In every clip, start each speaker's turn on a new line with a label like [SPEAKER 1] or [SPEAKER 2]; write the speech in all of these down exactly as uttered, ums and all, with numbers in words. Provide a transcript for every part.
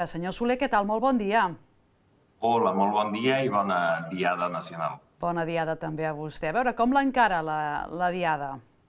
[SPEAKER 1] Senyor Soler, què tal? Molt bon dia.
[SPEAKER 2] Hola, molt bon dia i bona Diada Nacional.
[SPEAKER 1] Bona Diada també a vostè. A veure, com l'encara la, la Diada?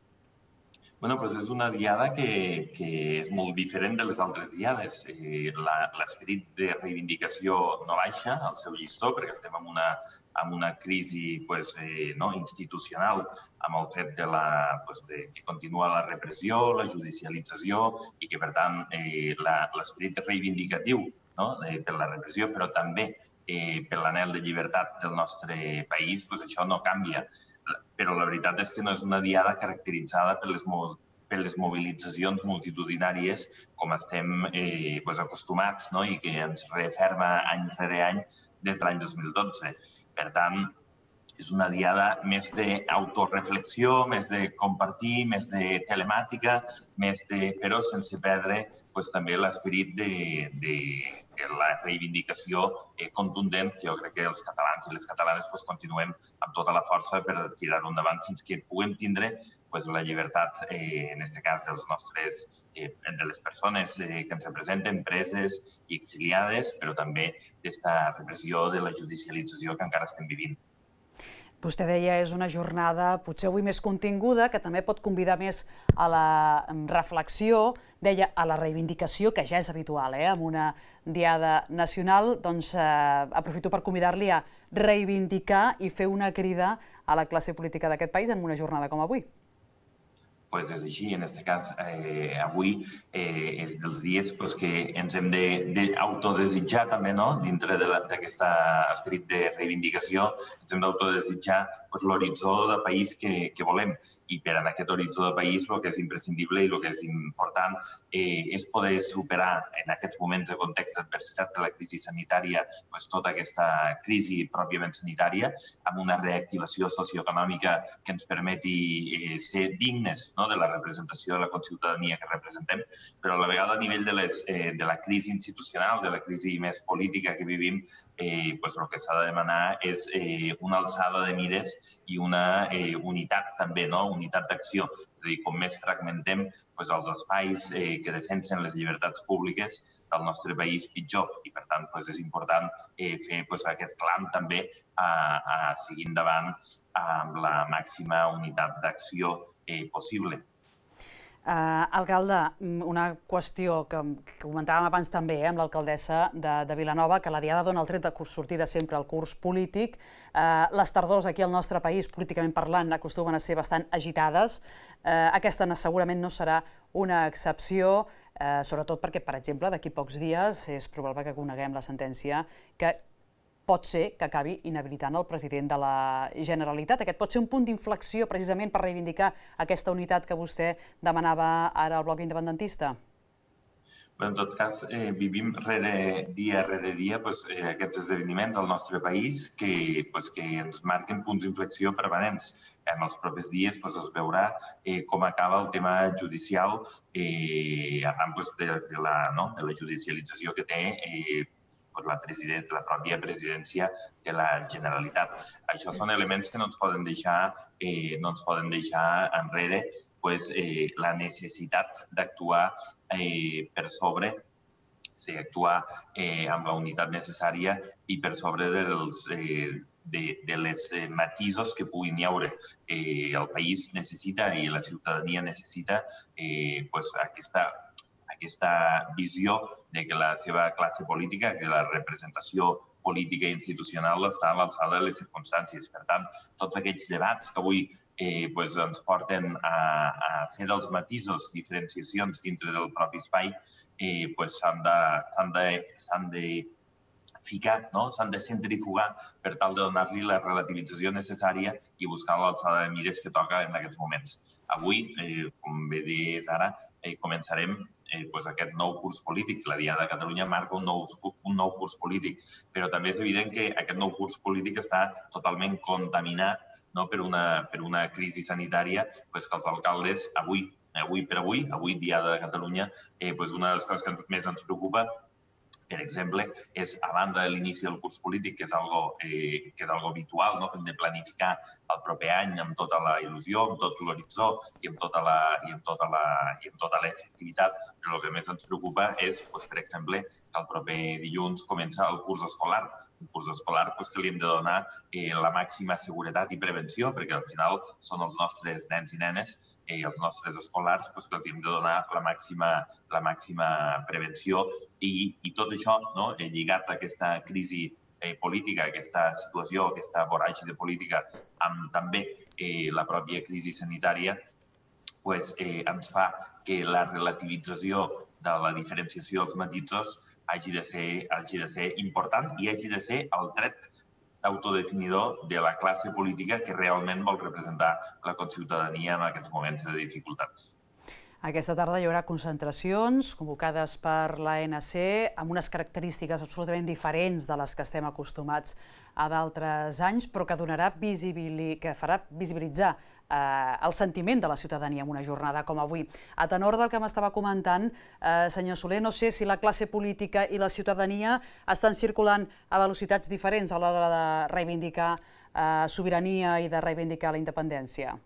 [SPEAKER 2] Bueno, doncs és una diada que, que és molt diferent de les altres diades. Eh, la- L'esperit de reivindicació no baixa al seu llistó perquè estem en una, en una crisi pues, eh, no, institucional amb el fet de la, pues, de, que continua la repressió, la judicialització i que, per tant, eh, la- l'esperit reivindicatiu no, eh, per la repressió, però també eh, per l'anhel de llibertat del nostre país, pues, això no canvia. Però la veritat és que no és una diada caracteritzada per les, mo per les mobilitzacions multitudinàries com estem eh, pues, acostumats no? I que ens referma any rere any des de l'any dos mil dotze. Per tant, és una diada més d'autoreflexió, més de compartir, més de telemàtica, més de, però sense perdre pues, també l'esperit de, de, de la reivindicació eh, contundent que jo crec que els catalans i les catalanes pues, continuem amb tota la força per tirar-ho endavant fins que puguem tindre pues, la llibertat, eh, en aquest cas, dels nostres, eh, de les persones eh, que ens representen, preses i exiliades, però també d'esta repressió de la judicialització que encara estem vivint.
[SPEAKER 1] Vostè deia és una jornada potser avui més continguda, que també pot convidar més a la reflexió, deia a la reivindicació, que ja és habitual, eh? En una diada nacional, doncs eh, aprofito per convidar-li a reivindicar i fer una crida a la classe política d'aquest país en una jornada com avui.
[SPEAKER 2] Pues és així, en aquest cas, eh, avui eh, és dels dies pues, que ens hem d'autodesitjar també, no? Dintre d'aquest esperit de reivindicació, ens hem d'autodesitjar pues, l'horitzó de país que, que volem. I per en aquest horitzó de país el que és imprescindible i el que és important eh, és poder superar en aquests moments de context d'adversitat de la crisi sanitària pues, tota aquesta crisi pròpiament sanitària amb una reactivació socioeconòmica que ens permeti eh, ser dignes no? De la representació de la conciutadania que representem, però a la vegada a nivell de, les, eh, de la crisi institucional, de la crisi més política que vivim, eh, pues el que s'ha de demanar és eh, una alçada de mires i una eh, unitat també, no? Unitat d'acció. És a dir, com més fragmentem pues, els espais eh, que defensen les llibertats públiques del nostre país, pitjor. I, per tant, pues, és important eh, fer pues, aquest clam també a, a seguir endavant amb la màxima unitat d'acció eh, possible.
[SPEAKER 1] Uh, alcalde, una qüestió que, que comentàvem abans també eh, amb l'alcaldessa de, de Vilanova, que la diada dona el tret de sortida sempre al curs polític. Uh, les tardors aquí al nostre país, políticament parlant, acostumen a ser bastant agitades. Uh, aquesta no, segurament no serà una excepció, uh, sobretot perquè, per exemple, d'aquí pocs dies és probable que coneguem la sentència que pot ser que acabi inhabilitant el president de la Generalitat. Aquest pot ser un punt d'inflexió precisament per reivindicar aquesta unitat que vostè demanava ara al bloc independentista?
[SPEAKER 2] En tot cas, eh, vivim rere, dia rere dia pues, eh, aquests esdeveniments al nostre país que, pues, que ens marquen punts d'inflexió permanents. En els propers dies pues, es veurà eh, com acaba el tema judicial eh, arran pues, de, de, la, no? de la judicialització que té eh, la, president, la pròpia presidència de la Generalitat. Això són elements que no ens poden deixar, eh, no ens poden deixar enrere pues, eh, la necessitat d'actuar eh, per sobre, sí, actuar eh, amb la unitat necessària i per sobre dels, eh, de, de les eh, matisos que puguin hi haure. Eh, el país necessita i la ciutadania necessita eh, pues, aquesta aquesta visió de que la seva classe política, que la representació política i institucional està a l'alçada de les circumstàncies. Per tant, tots aquells debats que avui eh, pues, ens porten a, a fer dels matisos diferenciacions dintre del propi espai eh, pues, s'han de, de, s'han de ficar, no? S'han de centrifugar per tal de donar-li la relativització necessària i buscar l'alçada de mires que toca en aquests moments. Avui, eh, com bé dius ara, eh, començarem eh, pues aquest nou curs polític. La Diada de Catalunya marca un nou, un nou curs polític, però també és evident que aquest nou curs polític està totalment contaminat no? per, una, per una crisi sanitària pues, que els alcaldes avui, avui per avui, avui Diada de Catalunya, eh, pues una de les coses que més ens preocupa per exemple, és a banda de l'inici del curs polític, que és algo, eh, que és algo habitual, no? Que hem de planificar el proper any amb tota la il·lusió, amb tot l'horitzó i amb tota la i amb tota la i amb tota l'efectivitat, Però el que més ens preocupa és, doncs, per exemple, que el proper dilluns comença el curs escolar. Un curs escolar doncs, que li hem de donar eh, la màxima seguretat i prevenció, perquè al final són els nostres nens i nenes i eh, els nostres escolars doncs, que els hem de donar la màxima, la màxima prevenció. I, i tot això, no, eh, lligat a aquesta crisi eh, política, aquesta situació, aquesta voràgine de política, amb també eh, la pròpia crisi sanitària, pues, eh, ens fa que la relativització de la diferenciació dels matisos hagi de ser, hagi de ser important i hagi de ser el dret autodefinidor de la classe política que realment vol representar la conciutadania en aquests moments de dificultats.
[SPEAKER 1] Aquesta tarda hi haurà concentracions convocades per l'A N C amb unes característiques absolutament diferents de les que estem acostumats a d'altres anys, però que donarà visibili... que farà visibilitzar eh, el sentiment de la ciutadania en una jornada com avui. A tenor del que m'estava comentant, eh, senyor Soler, no sé si la classe política i la ciutadania estan circulant a velocitats diferents a l'hora de reivindicar eh, sobirania i de reivindicar la independència.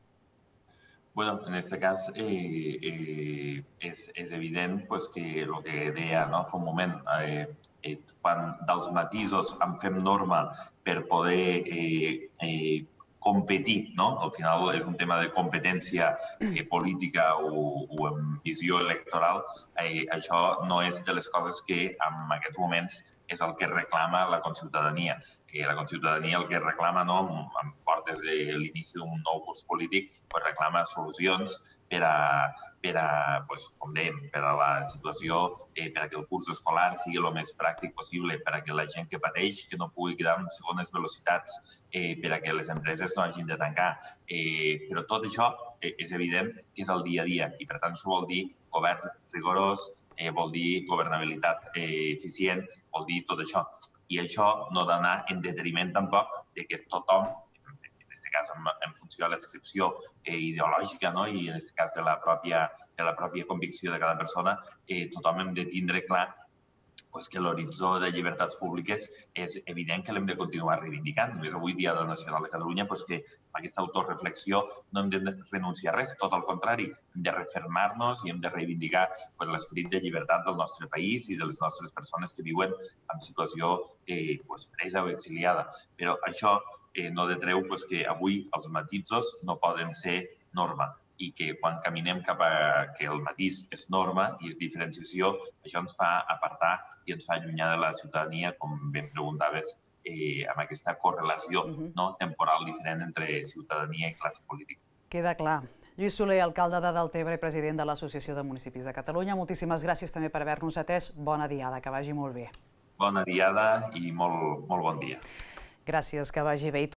[SPEAKER 2] Bueno, en este cas eh, eh, és, és evident pues, que el que deia no, fa un moment, eh, eh, quan dels matisos en fem norma per poder eh, eh, competir, no? Al final és un tema de competència eh, política o, o en visió electoral. Eh, això no és de les coses que en aquests moments és el que reclama la conciutadania. Eh, la conciutadania el que reclama, no, en portes de l'inici d'un nou curs polític, pues reclama solucions per a, per a pues, com dèiem, per a la situació, eh, per a que el curs escolar sigui el més pràctic possible, per a que la gent que pateix que no pugui quedar en segones velocitats, eh, per a que les empreses no hagin de tancar. Eh, però tot això eh, és evident que és el dia a dia i, per tant, això vol dir govern rigorós, eh, vol dir governabilitat eh, eficient, vol dir tot això. I això no ha d'anar en detriment tampoc de que tothom, en aquest cas en, en funció de l'adscripció eh, ideològica, no? I en aquest cas de la pròpia, de la pròpia convicció de cada persona, eh, tothom hem de tindre clar pues, que l'horitzó de llibertats públiques és evident que l'hem de continuar reivindicant. A més, avui, Dia Nacional de Catalunya, pues, que amb aquesta autoreflexió no hem de renunciar a res, tot el contrari, hem de refermar-nos i hem de reivindicar pues, l'esperit de llibertat del nostre país i de les nostres persones que viuen en situació eh, pues, presa o exiliada. Però això eh, no detreu pues, que avui els matisos no poden ser norma i que quan caminem cap a que el matís és norma i és diferenciació, això ens fa apartar i ens fa allunyar de la ciutadania, com ben preguntaves, eh, amb aquesta correlació uh-huh. no, temporal diferent entre ciutadania i classe política.
[SPEAKER 1] Queda clar. Lluís Soler, alcalde de Deltebre i president de l'Associació de Municipis de Catalunya, moltíssimes gràcies també per haver-nos atès. Bona diada, que vagi molt bé.
[SPEAKER 2] Bona diada i molt, molt bon dia.
[SPEAKER 1] Gràcies, que vagi bé.